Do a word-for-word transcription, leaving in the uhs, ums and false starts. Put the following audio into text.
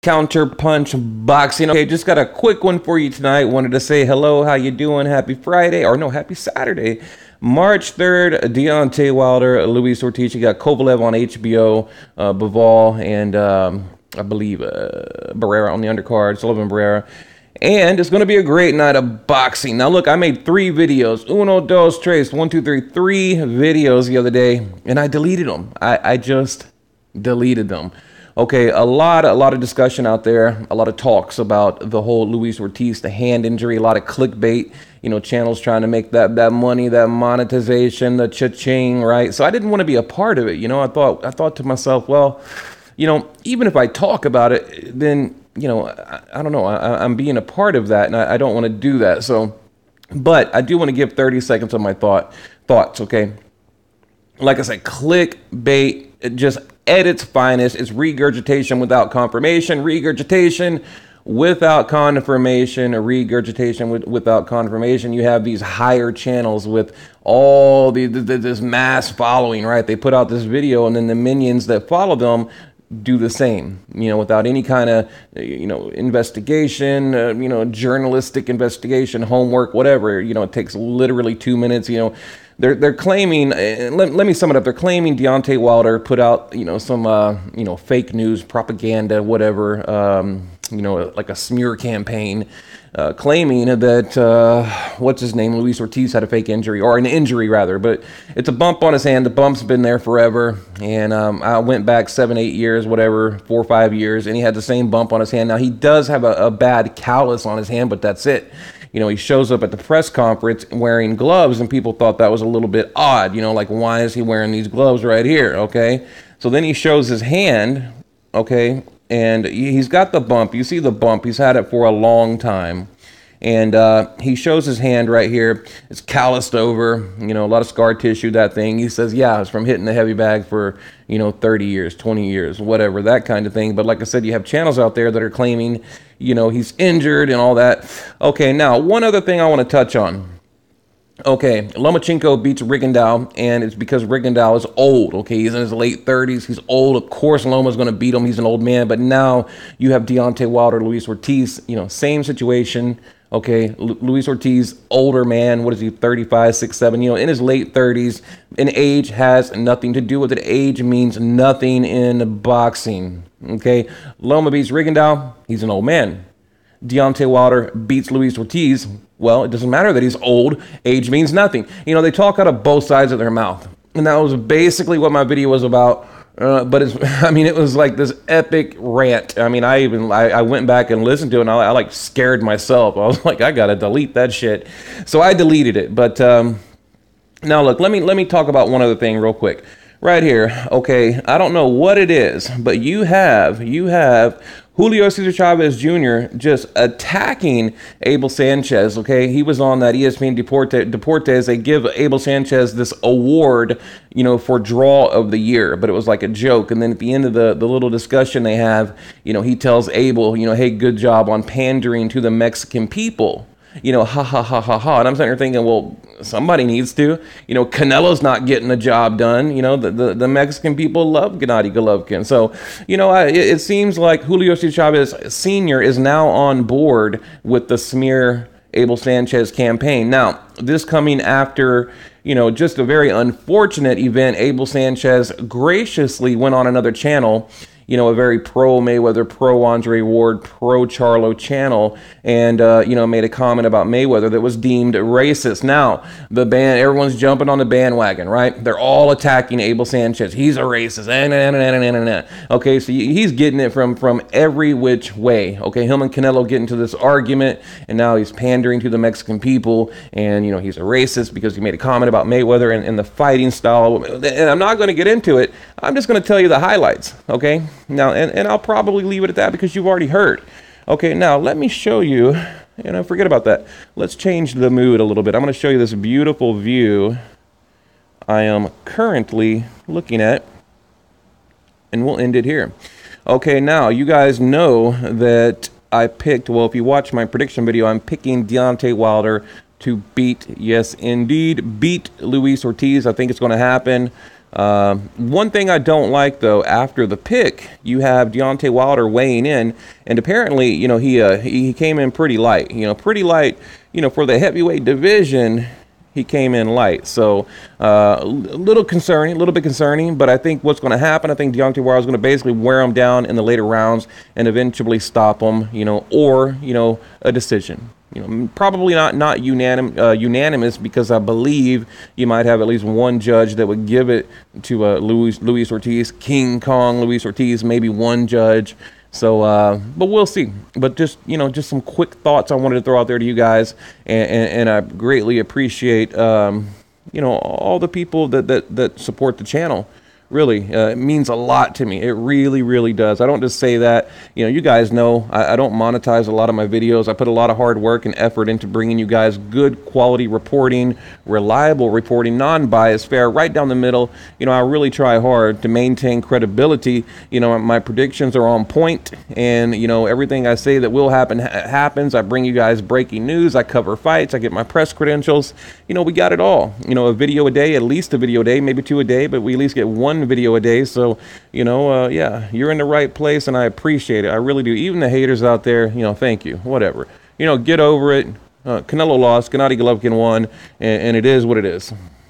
Counter Punch Boxing. Okay, just got a quick one for you tonight. Wanted to say hello, how you doing? Happy Friday, or no, happy Saturday. March third, Deontay Wilder, Luis Ortiz. You got Kovalev on H B O, uh, Bivol, and um, I believe uh, Barrera on the undercard, Sullivan Barrera. And it's going to be a great night of boxing. Now, look, I made three videos. Uno, dos, tres. One, two, three. Three videos the other day, and I deleted them. I, I just deleted them. Okay, a lot, a lot of discussion out there, a lot of talks about the whole Luis Ortiz, the hand injury, a lot of clickbait, you know, channels trying to make that that money, that monetization, the cha-ching, right? So I didn't want to be a part of it, you know. I thought, I thought to myself, well, you know, even if I talk about it, then, you know, I, I don't know, I, I'm being a part of that, and I, I don't want to do that. So, but I do want to give thirty seconds of my thought thoughts, okay? Like I said, clickbait, it just at its finest. It's regurgitation without confirmation, regurgitation without confirmation, a regurgitation with, without confirmation. You have these higher channels with all the, the this mass following, right? They put out this video, and then the minions that follow them do the same, you know, without any kind of, you know, investigation, uh, you know, journalistic investigation, homework, whatever. You know, it takes literally two minutes, you know. They're, they're claiming, uh, let, let me sum it up, they're claiming Deontay Wilder put out, you know, some, uh, you know, fake news, propaganda, whatever, um, you know, like a smear campaign, uh, claiming that, uh, what's his name, Luis Ortiz had a fake injury, or an injury rather, but it's a bump on his hand. The bump's been there forever, and um, I went back seven, eight years, whatever, four or five years, and he had the same bump on his hand. Now, he does have a, a bad callus on his hand, but that's it. You know, he shows up at the press conference wearing gloves, and people thought that was a little bit odd. You know, like, why is he wearing these gloves right here, okay? So then he shows his hand, okay, and he's got the bump. You see the bump. He's had it for a long time. And uh, he shows his hand right here. It's calloused over, you know, a lot of scar tissue, that thing. He says, yeah, it's from hitting the heavy bag for, you know, thirty years, twenty years, whatever, that kind of thing. But like I said, you have channels out there that are claiming, you know, he's injured and all that. Okay, now, one other thing I want to touch on. Okay, Lomachenko beats Rigondeaux, and it's because Rigondeaux is old, okay? He's in his late thirties. He's old. Of course, Loma's going to beat him. He's an old man. But now you have Deontay Wilder, Luis Ortiz, you know, same situation. Okay, Lu Luis Ortiz, older man, what is he, thirty-five, six, seven, you know, in his late thirties, and age has nothing to do with it. Age means nothing in boxing, okay? Loma beats Rigondeaux, he's an old man. Deontay Wilder beats Luis Ortiz, well, it doesn't matter that he's old, age means nothing. You know, they talk out of both sides of their mouth, and that was basically what my video was about. Uh, but it's, I mean, it was like this epic rant. I mean, I even, I, I went back and listened to it, and I, I like scared myself. I was like, I gotta delete that shit. So I deleted it. But um, now look, let me, let me talk about one other thing real quick. Right here, okay, I don't know what it is, but you have, you have Julio Cesar Chavez Junior just attacking Abel Sanchez, okay? He was on that E S P N Deporte, Deportes. They give Abel Sanchez this award, you know, for draw of the year, but it was like a joke. And then at the end of the, the little discussion they have, you know, he tells Abel, you know, hey, good job on pandering to the Mexican people. You know, ha, ha, ha, ha, ha. And I'm sitting there thinking, well, somebody needs to. You know, Canelo's not getting the job done. You know, the, the, the Mexican people love Gennady Golovkin. So, you know, I, it, it seems like Julio Cesar Chavez Senior is now on board with the smear Abel Sanchez campaign. Now, this coming after, you know, just a very unfortunate event. Abel Sanchez graciously went on another channel, you know, a very pro-Mayweather, pro-Andre Ward, pro-Charlo channel, and, uh, you know, made a comment about Mayweather that was deemed racist. Now, the band, everyone's jumping on the bandwagon, right? They're all attacking Abel Sanchez. He's a racist. Eh, nah, nah, nah, nah, nah. Okay, so he's getting it from, from every which way. Okay, him and Canelo get into this argument, and now he's pandering to the Mexican people, and, you know, he's a racist because he made a comment about Mayweather and, and the fighting style. And I'm not going to get into it. I'm just going to tell you the highlights, okay? Now, and, and I'll probably leave it at that because you've already heard. Okay, now let me show you, you know, forget about that. Let's change the mood a little bit. I'm going to show you this beautiful view I am currently looking at, and we'll end it here. Okay, now, you guys know that I picked, well, if you watch my prediction video, I'm picking Deontay Wilder to beat, yes, indeed, beat Luis Ortiz. I think it's going to happen. Um, one thing I don't like, though, after the pick, you have Deontay Wilder weighing in, and apparently, you know, he uh, he came in pretty light. You know, pretty light. You know, for the heavyweight division, he came in light. So uh, a little concerning, a little bit concerning. But I think what's going to happen, I think Deontay Wilder is going to basically wear him down in the later rounds and eventually stop him. You know, or you know, a decision. You know, probably not not unanim, uh, unanimous, because I believe you might have at least one judge that would give it to uh, Luis Luis Ortiz, King Kong Luis Ortiz, maybe one judge. So, uh, but we'll see. But just, you know, just some quick thoughts I wanted to throw out there to you guys, and, and, and I greatly appreciate, um, you know, all the people that that that support the channel. Really, uh, it means a lot to me. It really, really does. I don't just say that. You know, you guys know I, I don't monetize a lot of my videos. I put a lot of hard work and effort into bringing you guys good quality reporting, reliable reporting, non-biased, fair, right down the middle. You know, I really try hard to maintain credibility. You know, my predictions are on point, and, you know, everything I say that will happen ha happens. I bring you guys breaking news. I cover fights. I get my press credentials. You know, we got it all. You know, a video a day, at least a video a day, maybe two a day, but we at least get one video a day. So, you know, uh, yeah, you're in the right place, and I appreciate it. I really do. Even the haters out there, you know, thank you. Whatever. You know, get over it. Uh, Canelo lost. Gennady Golovkin won, and, and it is what it is.